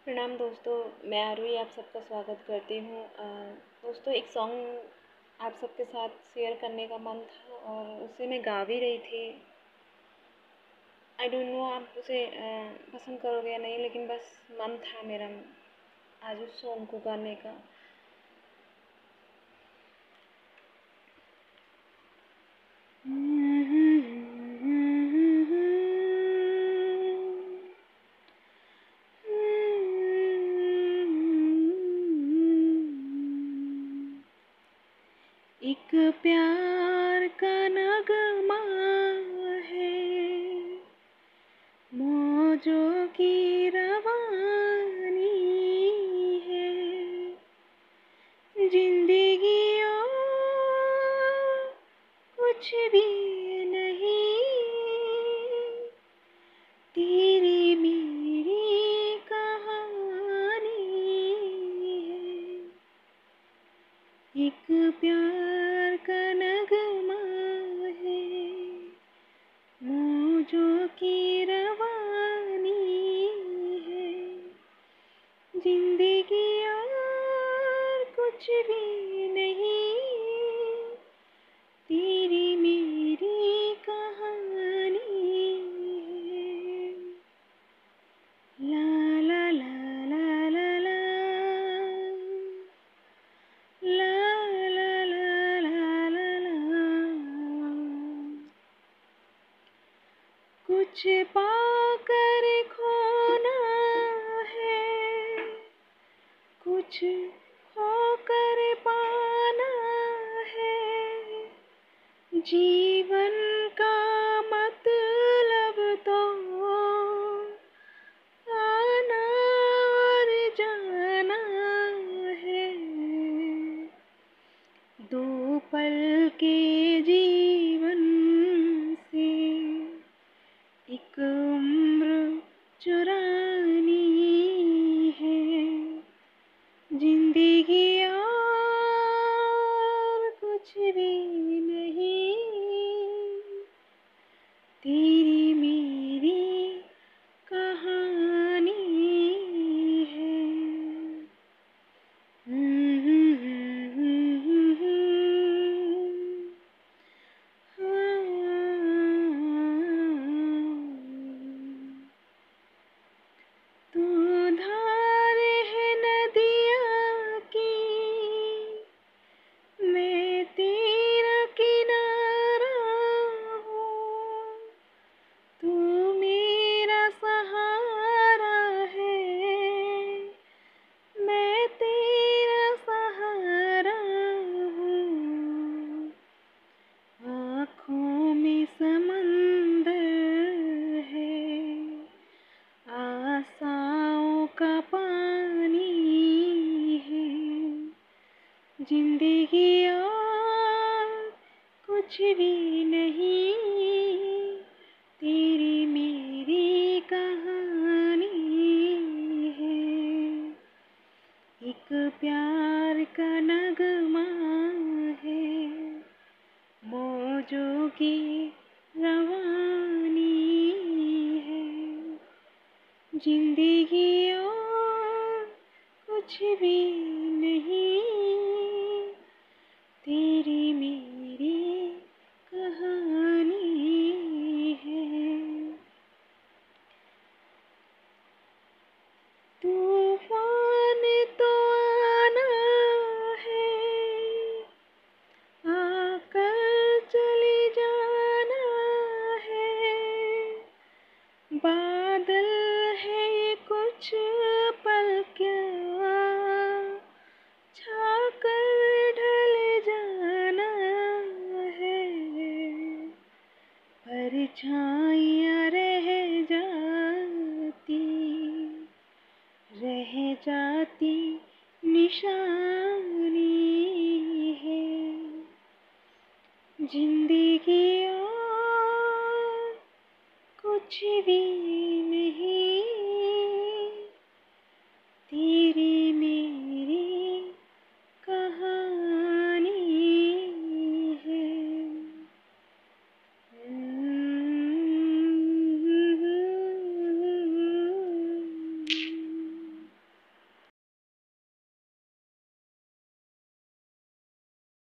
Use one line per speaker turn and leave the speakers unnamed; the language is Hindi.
प्रणाम दोस्तों, मैं आरुषि आप सबका स्वागत करती हूँ। दोस्तों, एक सॉन्ग आप सबके साथ शेयर करने का मन था और उसे मैं गा भी रही थी। आई डोंट नो आप उसे पसंद करोगे या नहीं, लेकिन बस मन था मेरा आज उस सॉन्ग को गाने का। एक प्यार का नगमा है, मौजों की रवानी है, जिंदगी और कुछ भी नहीं, तेरी मेरी कहानी है। एक प्यार का नगमा है, मौजों की रवानी है, जिंदगी और कुछ भी नहीं, तेरी मेरी कहानी है। ला ला ला ला ला ला, ला ला ला ला ला ला। कुछ पाकर खोना है, कुछ खोकर पाना है, जीवन का मतलब तो आना और जाना है। दो पल के जीवन से एक उम्र चुरानी है, जिंदगी और कुछ भी नहीं, तेरी मेरी कहानी है। तू धार है नदिया की, मैं तेरा किनारा हूँ, तू मेरा सहारा है, मैं तेरा सहारा हूँ। आँखों में समंदर है, आशाओं का पानी है, जिंदगी और कुछ भी नहीं, तेरी मेरी कहानी है। एक प्यार का नगमा है, मौजों की रवानी है, जिंदगी और कुछ भी नहीं, तेरी मेरी कहानी है। तूफान तो आना है, आकर चले जाना है, बादल है ये कुछ पल क्या, छाकर ढल जाना है, परछाइयाँ रह जाती निशानी है, जिंदगी और कुछ भी